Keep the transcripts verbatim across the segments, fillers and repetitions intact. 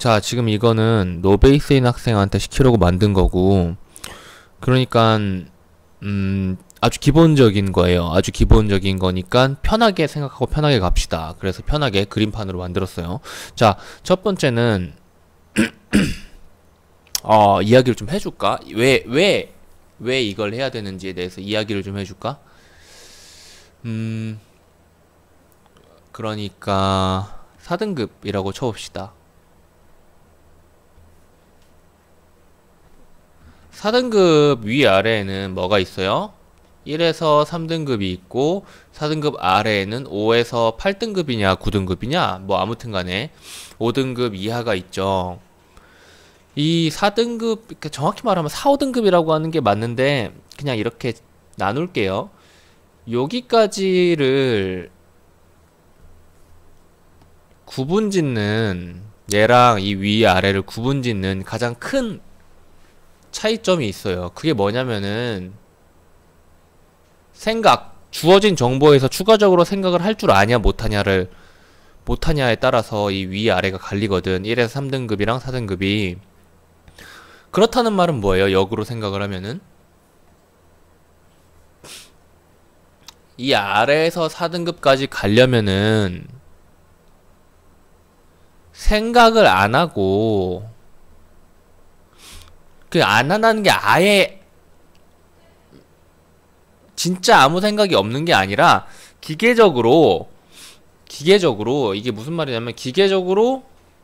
자, 지금 이거는 노베이스인 학생한테 시키려고 만든 거고, 그러니까 음 아주 기본적인 거예요. 아주 기본적인 거니까 편하게 생각하고 편하게 갑시다. 그래서 편하게 그림판으로 만들었어요. 자, 첫 번째는 어, 이야기를 좀 해줄까? 왜, 왜, 왜 이걸 해야 되는지에 대해서 이야기를 좀 해줄까? 음, 그러니까 사 등급이라고 쳐봅시다. 사 등급 위아래에는 뭐가 있어요? 일에서 삼 등급이 있고 사 등급 아래에는 오에서 팔 등급이냐 구 등급이냐 뭐 아무튼 간에 오 등급 이하가 있죠. 이 사 등급, 정확히 말하면 사, 오 등급이라고 하는 게 맞는데 그냥 이렇게 나눌게요. 여기까지를 구분 짓는, 얘랑 이 위아래를 구분 짓는 가장 큰 차이점이 있어요. 그게 뭐냐면은 생각, 주어진 정보에서 추가적으로 생각을 할 줄 아냐 못하냐를 못하냐에 따라서 이 위아래가 갈리거든. 일에서 삼 등급이랑 사 등급이. 그렇다는 말은 뭐예요? 역으로 생각을 하면은 이 아래에서 사 등급까지 가려면은 생각을 안 하고, 그 안 한다는 게 아예 진짜 아무 생각이 없는 게 아니라 기계적으로 기계적으로 이게 무슨 말이냐면 기계적으로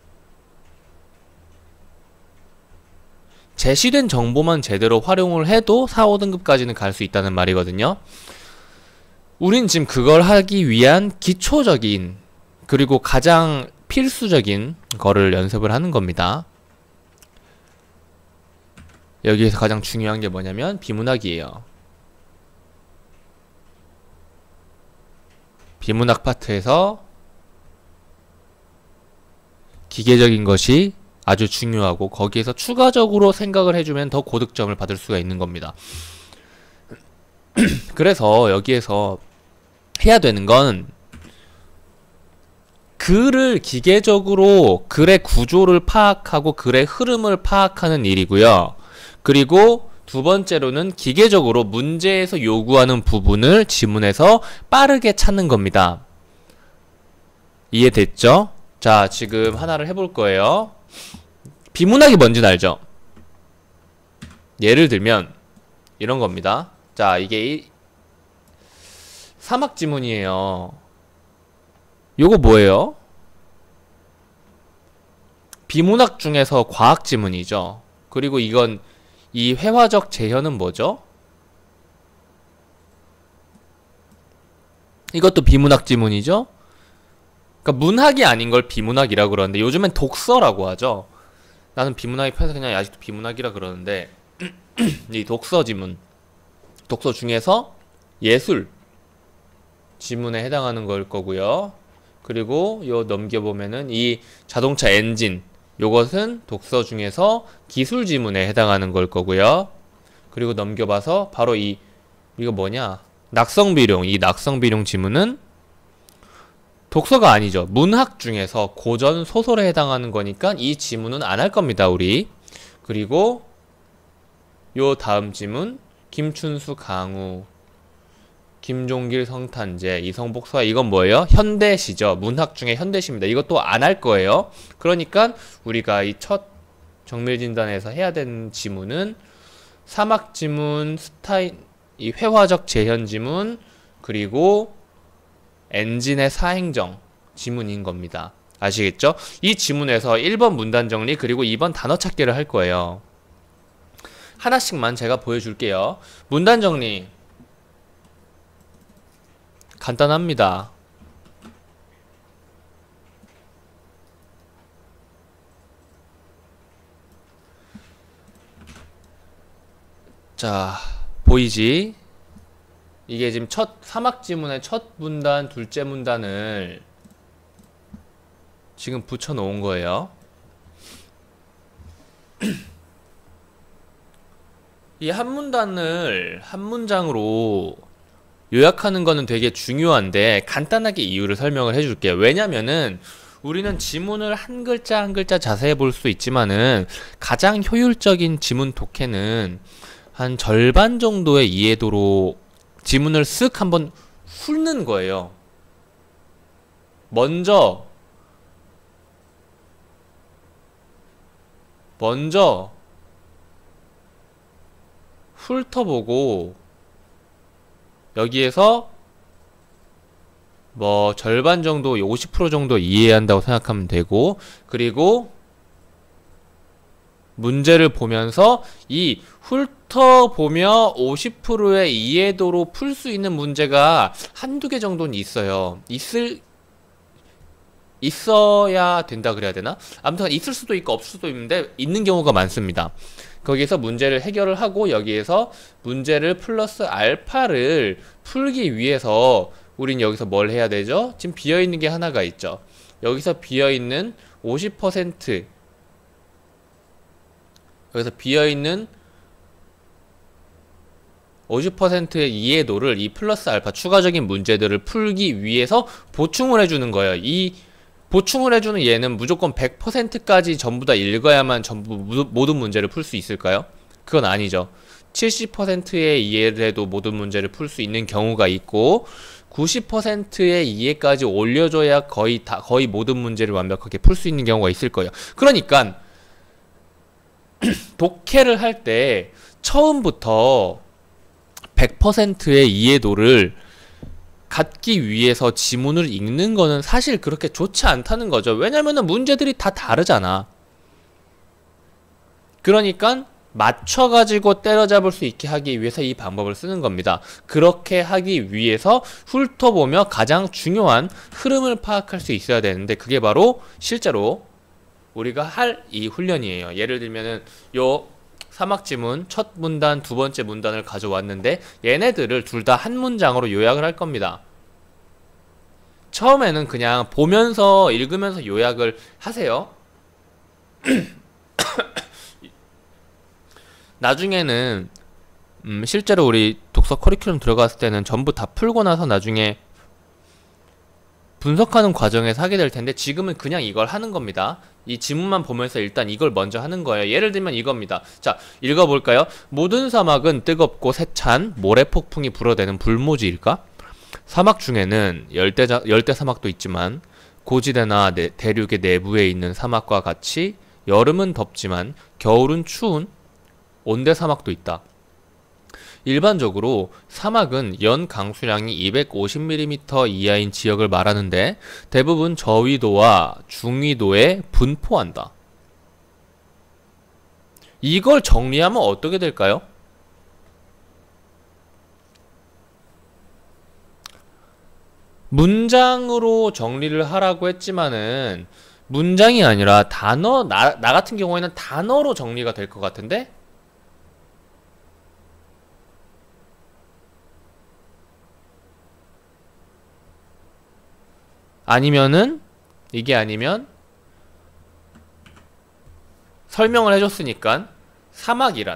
제시된 정보만 제대로 활용을 해도 사, 오 등급까지는 갈 수 있다는 말이거든요. 우린 지금 그걸 하기 위한 기초적인 그리고 가장 필수적인 거를 연습을 하는 겁니다. 여기에서 가장 중요한 게 뭐냐면 비문학이에요. 비문학 파트에서 기계적인 것이 아주 중요하고 거기에서 추가적으로 생각을 해주면 더 고득점을 받을 수가 있는 겁니다. 그래서 여기에서 해야 되는 건 글을 기계적으로 글의 구조를 파악하고 글의 흐름을 파악하는 일이고요. 그리고 두 번째로는 기계적으로 문제에서 요구하는 부분을 지문에서 빠르게 찾는 겁니다. 이해됐죠? 자, 지금 하나를 해볼 거예요. 비문학이 뭔지는 알죠? 예를 들면 이런 겁니다. 자, 이게 사막 지문이에요. 요거 뭐예요? 비문학 중에서 과학 지문이죠. 그리고 이건 이 회화적 재현은 뭐죠? 이것도 비문학 지문이죠? 그러니까 문학이 아닌 걸 비문학이라고 그러는데 요즘엔 독서라고 하죠. 나는 비문학이 편해서 그냥 아직도 비문학이라 그러는데 이 독서 지문, 독서 중에서 예술 지문에 해당하는 걸 거고요. 그리고 요 넘겨보면은 이 자동차 엔진, 요것은 독서 중에서 기술 지문에 해당하는 걸 거고요. 그리고 넘겨봐서 바로 이 이거 뭐냐, 낙성비룡, 이 낙성비룡 지문은 독서가 아니죠. 문학 중에서 고전 소설에 해당하는 거니까 이 지문은 안 할 겁니다, 우리. 그리고 요 다음 지문 김춘수 강우, 김종길 성탄재, 이성복 서야, 이건 뭐예요? 현대시죠. 문학 중에 현대시입니다. 이것도 안 할 거예요. 그러니까 우리가 이 첫 정밀진단에서 해야 되는 지문은 사막 지문, 스타일, 이 회화적 재현 지문, 그리고 엔진의 사행정 지문인 겁니다. 아시겠죠? 이 지문에서 일 번 문단 정리 그리고 이 번 단어 찾기를 할 거예요. 하나씩만 제가 보여줄게요. 문단 정리 간단합니다. 자, 보이지? 이게 지금 첫 사막 지문의 첫 문단, 둘째 문단을 지금 붙여 놓은 거예요. 이 한 문단을 한 문장으로 요약하는 거는 되게 중요한데 간단하게 이유를 설명을 해줄게요. 왜냐면은 우리는 지문을 한 글자 한 글자 자세히 볼 수 있지만은 가장 효율적인 지문 독해는 한 절반 정도의 이해도로 지문을 쓱 한번 훑는 거예요. 먼저 먼저 훑어보고 여기에서 뭐 절반 정도, 오십 퍼센트 정도 이해해야 한다고 생각하면 되고, 그리고 문제를 보면서 이 훑어보며 오십 퍼센트의 이해도로 풀 수 있는 문제가 한두 개 정도는 있어요. 있을 있어야 된다 그래야 되나? 아무튼 있을 수도 있고 없을 수도 있는데 있는 경우가 많습니다. 거기에서 문제를 해결을 하고 여기에서 문제를 플러스 알파를 풀기 위해서 우린 여기서 뭘 해야 되죠? 지금 비어있는 게 하나가 있죠. 여기서 비어있는 오십 퍼센트 여기서 비어있는 오십 퍼센트의 이해도를 이 플러스 알파 추가적인 문제들을 풀기 위해서 보충을 해주는 거예요. 이 보충을 해주는 얘는 무조건 백 퍼센트까지 전부 다 읽어야만 전부 모든 문제를 풀 수 있을까요? 그건 아니죠. 칠십 퍼센트의 이해를 해도 모든 문제를 풀 수 있는 경우가 있고 구십 퍼센트의 이해까지 올려줘야 거의 다 거의 모든 문제를 완벽하게 풀 수 있는 경우가 있을 거예요. 그러니까 독해를 할 때 처음부터 백 퍼센트의 이해도를 갖기 위해서 지문을 읽는 거는 사실 그렇게 좋지 않다는 거죠. 왜냐면은 문제들이 다 다르잖아. 그러니까 맞춰가지고 때려잡을 수 있게 하기 위해서 이 방법을 쓰는 겁니다. 그렇게 하기 위해서 훑어보며 가장 중요한 흐름을 파악할 수 있어야 되는데 그게 바로 실제로 우리가 할 이 훈련이에요. 예를 들면은 요 사막지문 첫 문단, 두 번째 문단을 가져왔는데 얘네들을 둘 다 한 문장으로 요약을 할 겁니다. 처음에는 그냥 보면서 읽으면서 요약을 하세요. 나중에는 음 실제로 우리 독서 커리큘럼 들어갔을 때는 전부 다 풀고 나서 나중에 분석하는 과정에서 하게 될 텐데 지금은 그냥 이걸 하는 겁니다. 이 지문만 보면서 일단 이걸 먼저 하는 거예요. 예를 들면 이겁니다. 자, 읽어볼까요? 모든 사막은 뜨겁고 세찬 모래폭풍이 불어대는 불모지일까? 사막 중에는 열대, 열대 사막도 있지만 고지대나 내, 대륙의 내부에 있는 사막과 같이 여름은 덥지만 겨울은 추운 온대 사막도 있다. 일반적으로 사막은 연 강수량이 이백오십 밀리미터 이하인 지역을 말하는데 대부분 저위도와 중위도에 분포한다. 이걸 정리하면 어떻게 될까요? 문장으로 정리를 하라고 했지만은 문장이 아니라 단어, 나, 나 같은 경우에는 단어로 정리가 될 것 같은데? 아니면은 이게 아니면 설명을 해줬으니까 사막이란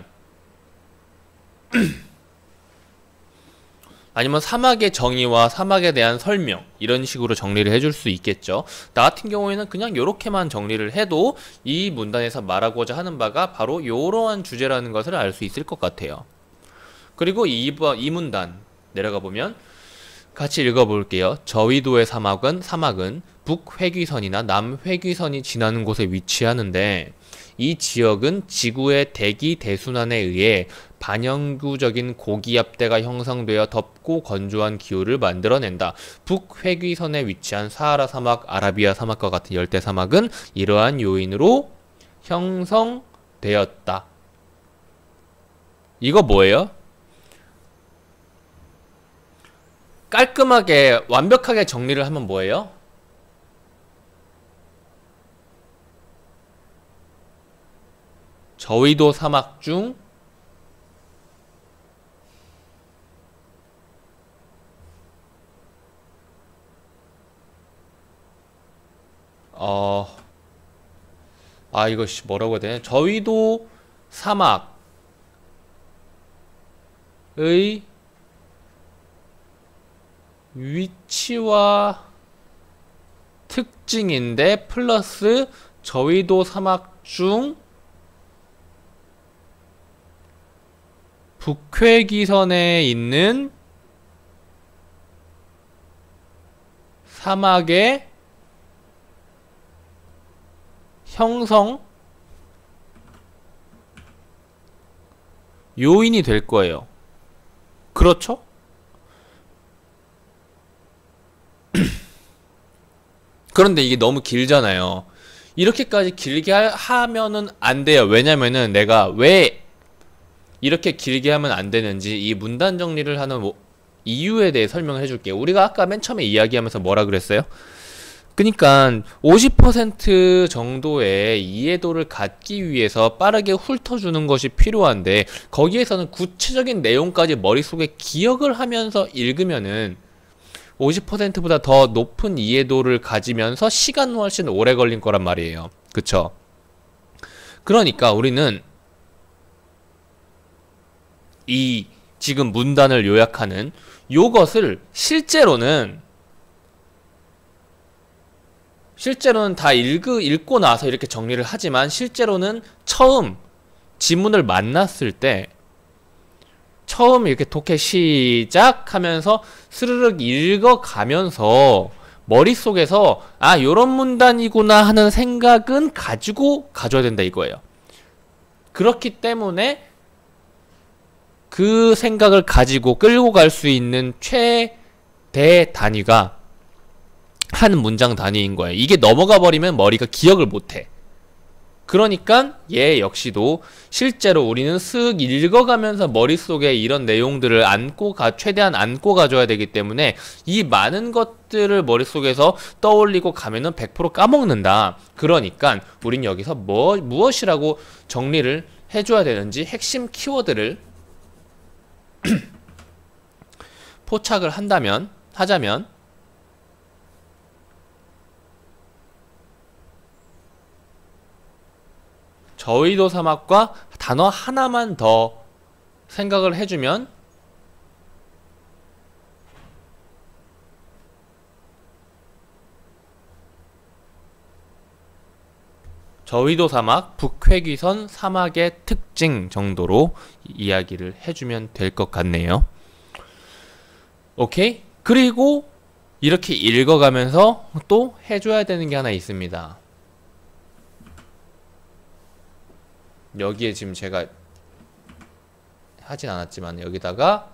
아니면 사막의 정의와 사막에 대한 설명 이런 식으로 정리를 해줄 수 있겠죠. 나 같은 경우에는 그냥 요렇게만 정리를 해도 이 문단에서 말하고자 하는 바가 바로 요러한 주제라는 것을 알 수 있을 것 같아요. 그리고 이 번, 이 문단 내려가 보면 같이 읽어볼게요. 저위도의 사막은 사막은 북회귀선이나 남회귀선이 지나는 곳에 위치하는데 이 지역은 지구의 대기 대순환에 의해 반영구적인 고기압대가 형성되어 덥고 건조한 기후를 만들어낸다. 북회귀선에 위치한 사하라 사막, 아라비아 사막과 같은 열대 사막은 이러한 요인으로 형성되었다. 이거 뭐예요? 깔끔하게 완벽하게 정리를 하면 뭐예요? 저위도 사막 중 어... 아 이거 뭐라고 해야 되냐? 저위도 사막의 위치와 특징인데 플러스 저위도 사막 중 북회기선에 있는 사막의 형성 요인이 될 거예요. 그렇죠? 그런데 이게 너무 길잖아요. 이렇게까지 길게 하, 하면은 안 돼요. 왜냐면은 내가 왜 이렇게 길게 하면 안 되는지 이 문단 정리를 하는 뭐 이유에 대해 설명을 해줄게요. 우리가 아까 맨 처음에 이야기하면서 뭐라 그랬어요? 그니까 오십 퍼센트 정도의 이해도를 갖기 위해서 빠르게 훑어주는 것이 필요한데 거기에서는 구체적인 내용까지 머릿속에 기억을 하면서 읽으면은 오십 퍼센트보다 더 높은 이해도를 가지면서 시간은 훨씬 오래 걸린 거란 말이에요. 그쵸? 그러니까 우리는 이 지금 문단을 요약하는 요것을 실제로는 실제로는 다 읽, 읽고 나서 이렇게 정리를 하지만 실제로는 처음 지문을 만났을 때 처음 이렇게 독해 시작하면서 스르륵 읽어가면서 머릿속에서 아 요런 문단이구나 하는 생각은 가지고 가져야 된다 이거예요. 그렇기 때문에 그 생각을 가지고 끌고 갈 수 있는 최대 단위가 한 문장 단위인 거예요. 이게 넘어가 버리면 머리가 기억을 못해. 그러니까 얘 역시도 실제로 우리는 쓱 읽어가면서 머릿속에 이런 내용들을 안고 가 최대한 안고 가줘야 되기 때문에 이 많은 것들을 머릿속에서 떠올리고 가면은 백 퍼센트 까먹는다. 그러니까 우린 여기서 뭐 무엇이라고 정리를 해줘야 되는지 핵심 키워드를 포착을 한다면 하자면 저위도 사막과 단어 하나만 더 생각을 해주면 저위도 사막, 북회귀선 사막의 특징 정도로 이야기를 해주면 될 것 같네요. 오케이? 그리고 이렇게 읽어가면서 또 해줘야 되는 게 하나 있습니다. 여기에 지금 제가 하진 않았지만 여기다가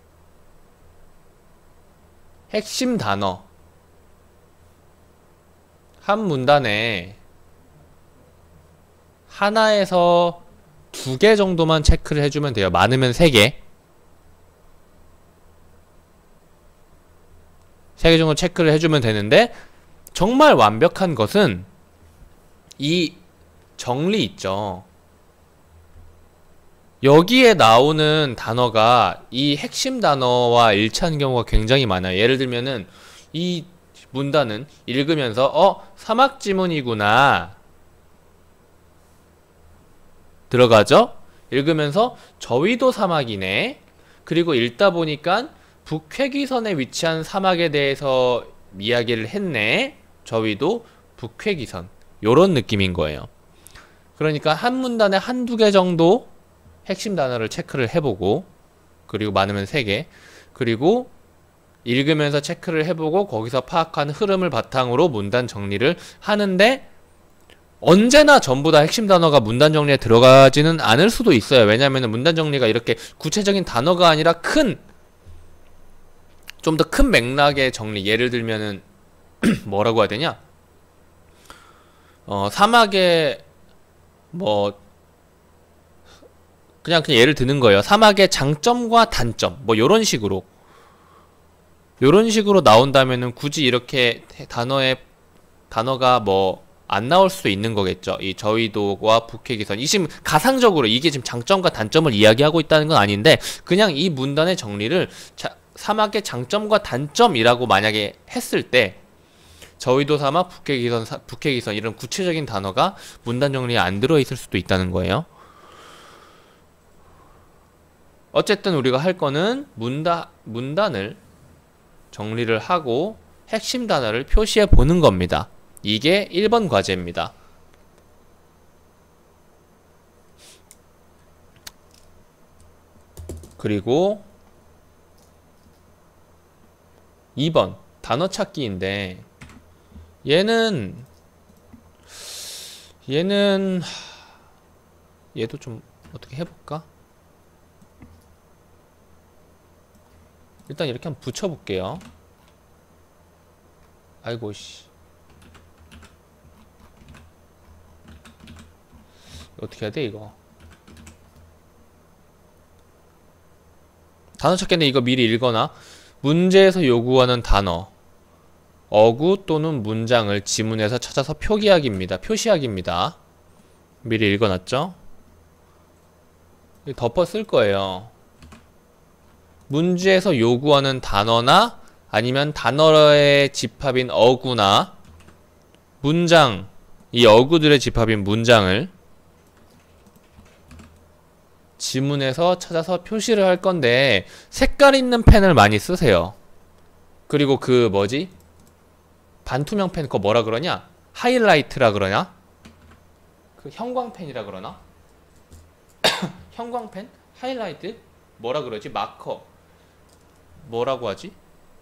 핵심 단어 한 문단에 하나에서 두 개 정도만 체크를 해주면 돼요. 많으면 세 개. 세 개 정도 체크를 해주면 되는데 정말 완벽한 것은 이 정리 있죠. 여기에 나오는 단어가 이 핵심 단어와 일치하는 경우가 굉장히 많아요. 예를 들면은 이 문단은 읽으면서 어? 사막 지문이구나 들어가죠? 읽으면서 저위도 사막이네. 그리고 읽다 보니까 북회기선에 위치한 사막에 대해서 이야기를 했네. 저위도 북회기선 요런 느낌인 거예요. 그러니까 한 문단에 한두 개 정도 핵심 단어를 체크를 해보고 그리고 많으면 세 개 그리고 읽으면서 체크를 해보고 거기서 파악한 흐름을 바탕으로 문단 정리를 하는데 언제나 전부 다 핵심 단어가 문단 정리에 들어가지는 않을 수도 있어요. 왜냐하면 문단 정리가 이렇게 구체적인 단어가 아니라 큰 좀 더 큰 맥락의 정리. 예를 들면은 뭐라고 해야 되냐? 어 사막의 뭐 그냥 그냥 예를 드는 거예요. 사막의 장점과 단점 뭐 요런 식으로 요런 식으로 나온다면은 굳이 이렇게 단어에 단어가 뭐 안 나올 수도 있는 거겠죠. 이 저위도와 북회기선 이 지금 가상적으로 이게 지금 장점과 단점을 이야기하고 있다는 건 아닌데 그냥 이 문단의 정리를 자, 사막의 장점과 단점이라고 만약에 했을 때 저위도 사막, 북회기선, 사, 북회기선 이런 구체적인 단어가 문단 정리에 안 들어있을 수도 있다는 거예요. 어쨌든 우리가 할 거는 문다, 문단을 정리를 하고 핵심 단어를 표시해 보는 겁니다. 이게 일 번 과제입니다. 그리고 이 번 단어 찾기인데 얘는 얘는 얘도 좀 어떻게 해볼까? 일단 이렇게 한번 붙여볼게요. 아이고 씨 어떻게 해야 돼 이거? 단어 찾기인데 이거 미리 읽거나 문제에서 요구하는 단어 어구 또는 문장을 지문에서 찾아서 표기하기입니다. 표시하기입니다. 미리 읽어놨죠? 덮어 쓸 거예요. 문제에서 요구하는 단어나 아니면 단어의 집합인 어구나 문장, 이 어구들의 집합인 문장을 지문에서 찾아서 표시를 할 건데 색깔 있는 펜을 많이 쓰세요. 그리고 그 뭐지? 반투명 펜 그거 뭐라 그러냐? 하이라이트라 그러냐? 그 형광펜이라 그러나? 형광펜? 하이라이트? 뭐라 그러지? 마커 뭐라고 하지?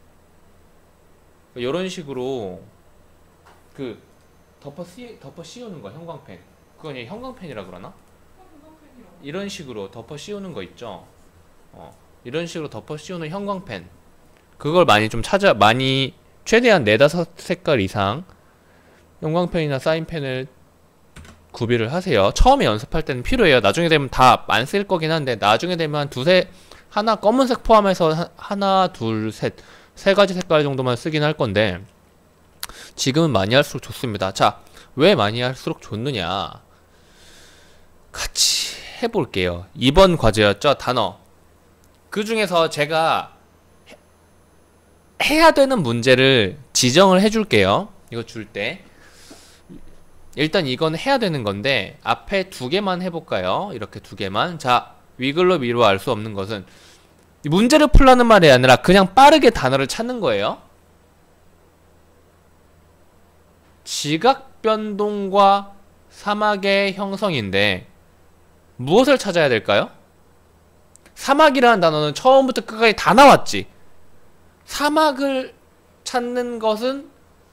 요런 식으로 그 덮어 씌 덮어 씌우는 거 형광펜 그거 그냥 형광펜이라 그러나? 이런 식으로 덮어 씌우는 거 있죠? 어, 이런 식으로 덮어 씌우는 형광펜 그걸 많이 좀 찾아 많이 최대한 네다섯 색깔 이상 형광펜이나 사인펜을 구비를 하세요. 처음에 연습할 때는 필요해요. 나중에 되면 다 안 쓸 거긴 한데 나중에 되면 한 두세 하나 검은색 포함해서 하나 둘 셋 세 가지 색깔 정도만 쓰긴 할 건데 지금은 많이 할수록 좋습니다. 자, 왜 많이 할수록 좋느냐 같이 해볼게요. 이번 과제였죠. 단어 그 중에서 제가 해야 되는 문제를 지정을 해줄게요. 이거 줄 때 일단 이건 해야 되는 건데 앞에 두 개만 해볼까요? 이렇게 두 개만. 자, 위글로 미로 알 수 없는 것은 문제를 풀라는 말이 아니라 그냥 빠르게 단어를 찾는 거예요. 지각 변동과 사막의 형성인데 무엇을 찾아야 될까요? 사막이라는 단어는 처음부터 끝까지 다 나왔지. 사막을 찾는 것은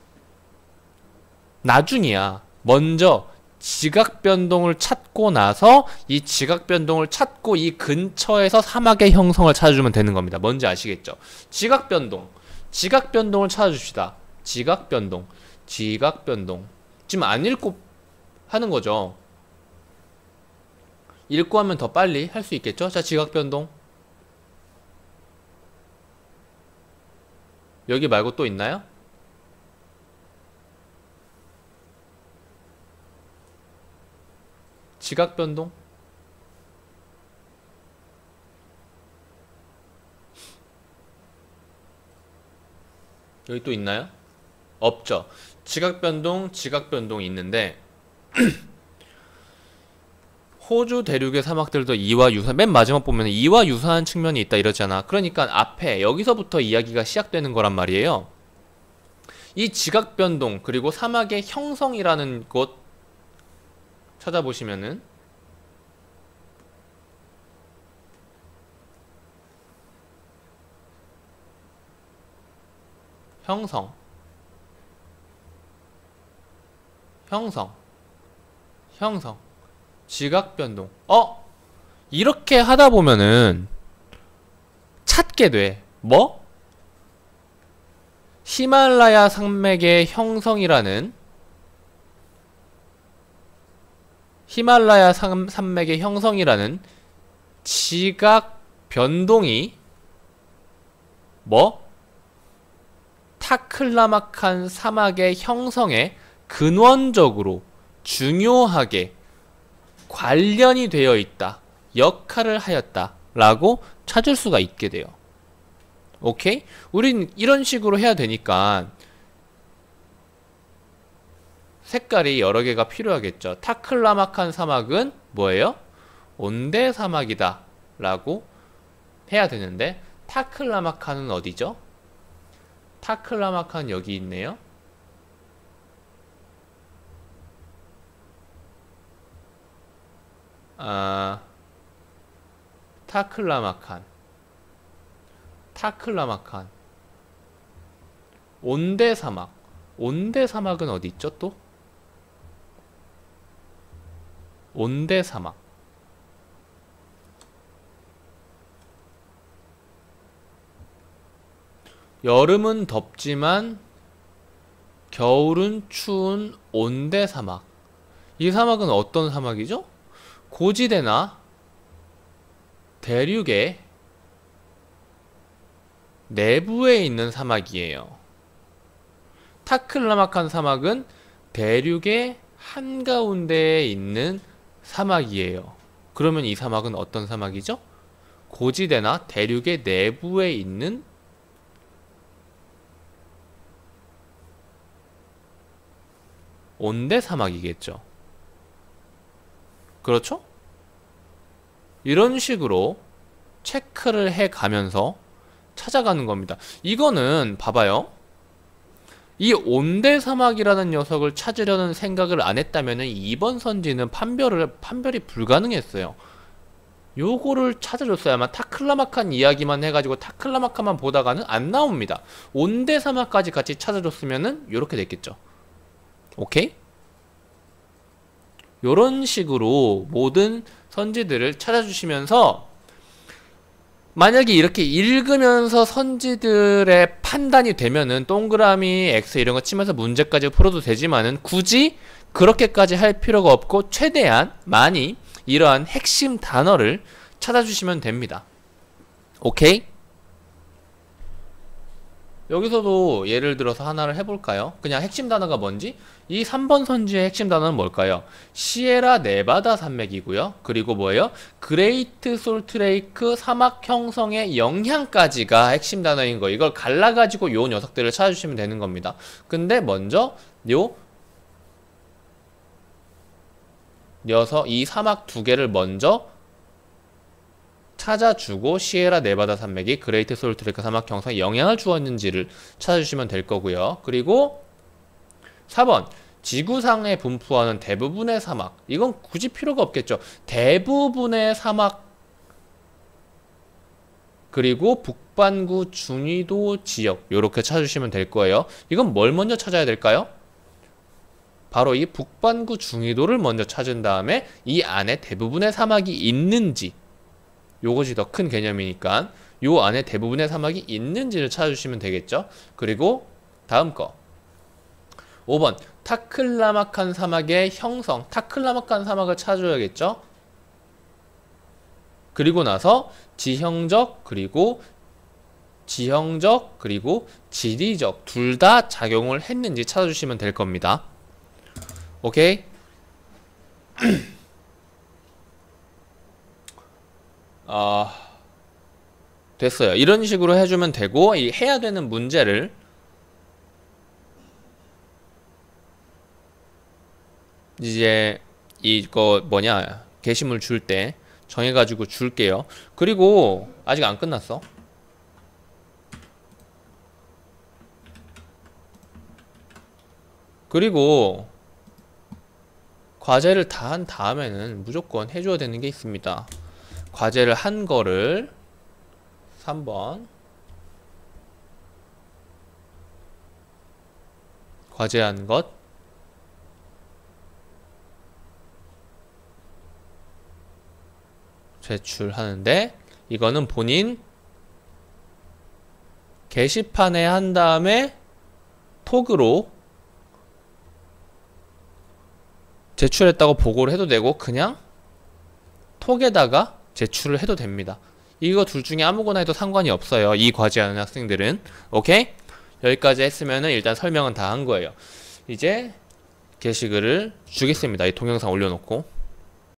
나중이야. 먼저 지각 변동을 찾고 나서 이 지각 변동을 찾고 이 근처에서 사막의 형성을 찾아주면 되는 겁니다. 뭔지 아시겠죠? 지각 변동. 지각 변동을 찾아줍시다. 지각 변동. 지각 변동. 지금 안 읽고 하는 거죠. 읽고 하면 더 빨리 할 수 있겠죠? 자, 지각 변동. 여기 말고 또 있나요? 지각 변동? 여기 또 있나요? 없죠. 지각 변동, 지각 변동이 있는데 호주 대륙의 사막들도 이와 유사한 맨 마지막 보면 이와 유사한 측면이 있다 이러잖아. 그러니까 앞에 여기서부터 이야기가 시작되는 거란 말이에요. 이 지각 변동 그리고 사막의 형성이라는 곳 찾아보시면은 형성 형성 형성 지각 변동 어? 이렇게 하다 보면은 찾게 돼. 뭐? 히말라야 산맥의 형성이라는 히말라야 산, 산맥의 형성이라는 지각 변동이 뭐? 타클라마칸 사막의 형성에 근원적으로 중요하게 관련이 되어 있다. 역할을 하였다. 라고 찾을 수가 있게 돼요. 오케이? 우린 이런 식으로 해야 되니까 색깔이 여러 개가 필요하겠죠. 타클라마칸 사막은 뭐예요? 온대 사막이다. 라고 해야 되는데 타클라마칸은 어디죠? 타클라마칸 여기 있네요. 아, 타클라마칸, 타클라마칸, 온대 사막. 온대 사막은 어디 있죠 또? 온대 사막. 여름은 덥지만 겨울은 추운 온대 사막. 이 사막은 어떤 사막이죠? 고지대나 대륙의 내부에 있는 사막이에요. 타클라마칸 사막은 대륙의 한가운데에 있는 사막이에요. 그러면 이 사막은 어떤 사막이죠? 고지대나 대륙의 내부에 있는 온대 사막이겠죠. 그렇죠? 이런 식으로 체크를 해 가면서 찾아가는 겁니다. 이거는 봐봐요. 이 온대 사막이라는 녀석을 찾으려는 생각을 안 했다면 이번 선지는 판별을, 판별이 불가능했어요. 요거를 찾아줬어야만 타클라마칸 이야기만 해가지고 타클라마칸만 보다가는 안 나옵니다. 온대 사막까지 같이 찾아줬으면은 요렇게 됐겠죠. 오케이? 요런 식으로 모든 선지들을 찾아주시면서 만약에 이렇게 읽으면서 선지들의 판단이 되면은 동그라미, X 이런 거 치면서 문제까지 풀어도 되지만은 굳이 그렇게까지 할 필요가 없고 최대한 많이 이러한 핵심 단어를 찾아주시면 됩니다. 오케이? 여기서도 예를 들어서 하나를 해볼까요? 그냥 핵심 단어가 뭔지? 이 삼 번 선지의 핵심 단어는 뭘까요? 시에라 네바다 산맥이고요. 그리고 뭐예요? 그레이트 솔트레이크 사막 형성의 영향까지가 핵심 단어인 거. 이걸 갈라가지고 요 녀석들을 찾아주시면 되는 겁니다. 근데 먼저 요 녀석, 이 사막 두 개를 먼저 찾아주고 시에라 네바다 산맥이 그레이트 솔트레이크 사막 형성에 영향을 주었는지를 찾아주시면 될 거고요. 그리고 사 번 지구상에 분포하는 대부분의 사막. 이건 굳이 필요가 없겠죠. 대부분의 사막 그리고 북반구 중위도 지역 요렇게 찾아주시면 될 거예요. 이건 뭘 먼저 찾아야 될까요? 바로 이 북반구 중위도를 먼저 찾은 다음에 이 안에 대부분의 사막이 있는지, 요것이 더 큰 개념이니까 요 안에 대부분의 사막이 있는지를 찾아주시면 되겠죠. 그리고 다음 거 오 번 타클라마칸 사막의 형성. 타클라마칸 사막을 찾아줘야겠죠. 그리고 나서 지형적 그리고 지형적 그리고 지리적 둘 다 작용을 했는지 찾아주시면 될 겁니다. 오케이? 아, 됐어요. 이런 식으로 해주면 되고, 이 해야 되는 문제를 이제 이거 뭐냐 게시물 줄 때 정해가지고 줄게요. 그리고 아직 안 끝났어. 그리고 과제를 다 한 다음에는 무조건 해줘야 되는 게 있습니다. 과제를 한 거를 삼 번 과제한 것 제출하는데, 이거는 본인 게시판에 한 다음에 톡으로 제출했다고 보고를 해도 되고 그냥 톡에다가 제출을 해도 됩니다. 이거 둘 중에 아무거나 해도 상관이 없어요. 이 과제하는 학생들은. 오케이? 여기까지 했으면은 일단 설명은 다 한 거예요. 이제 게시글을 주겠습니다. 이 동영상 올려놓고.